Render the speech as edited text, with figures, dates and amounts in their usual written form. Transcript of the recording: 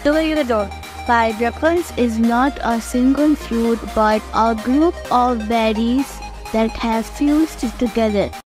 Pineapples is not a single fruit but a group of berries that have fused together.